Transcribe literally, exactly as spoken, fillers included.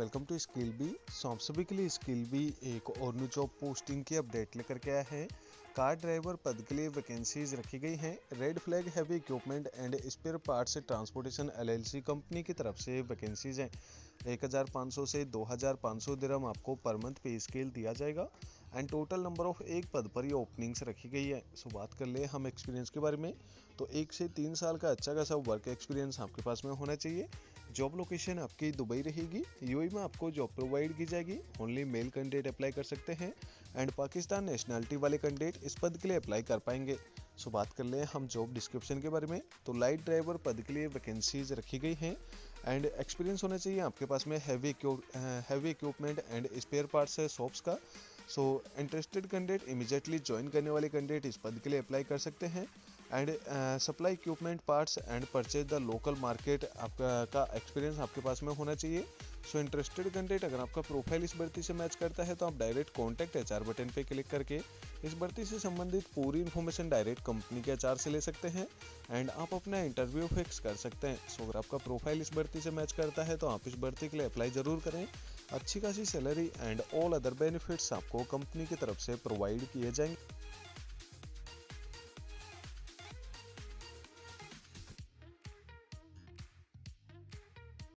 Welcome to skill B. So आप सभी के लिए स्किल बी एक और न्यू जॉब पोस्टिंग की अपडेट लेकर के आया है। कार ड्राइवर पद के लिए वैकेंसीज रखी गई हैं। Red flag heavy equipment and spare parts transportation LLC company की तरफ से वैकेंसीज हैं। एक हज़ार पाँच सौ से दो हज़ार पाँच सौ दिरहम आपको पर मंथ पे स्केल दिया जाएगा एंड टोटल नंबर ऑफ एक पद पर ये ओपनिंग्स रखी गई है। सो बात कर ले हम एक्सपीरियंस के बारे में, तो एक से तीन साल का अच्छा खासा वर्क एक्सपीरियंस आपके पास में होना चाहिए। जॉब लोकेशन आपकी दुबई रहेगी। यूएई में आपको जॉब प्रोवाइड की जाएगी। ओनली मेल कैंडिडेट अप्लाई कर सकते हैं एंड पाकिस्तान नेशनलिटी वाले कैंडिडेट इस पद के लिए अप्लाई कर पाएंगे। सो बात कर ले हम जॉब डिस्क्रिप्शन के बारे में, तो लाइट ड्राइवर पद के लिए वैकेंसीज रखी गई हैं एंड एक्सपीरियंस होना चाहिए आपके पास में heavy heavy equipment and spare parts है शॉप्स का। So interested candidate immediately join करने वाले कैंडिडेट इस पद के लिए अप्लाई कर सकते हैं and supply equipment parts and purchase the local market आपका का एक्सपीरियंस आपके पास में होना चाहिए। सो इंटरेस्टेड कैंडिडेट अगर आपका प्रोफाइल इस भर्ती से मैच करता है तो आप डायरेक्ट कॉन्टैक्ट एचआर बटन पे क्लिक करके इस भर्ती से संबंधित पूरी इन्फॉर्मेशन डायरेक्ट कंपनी के एचआर से ले सकते हैं एंड आप अपना इंटरव्यू फिक्स कर सकते हैं। सो अगर आपका प्रोफाइल इस भर्ती से मैच करता है तो आप इस भर्ती के लिए अप्लाई ज़रूर करें। अच्छी खासी salary and all other benefits आपको कंपनी की तरफ से प्रोवाइड किए जाएंगे।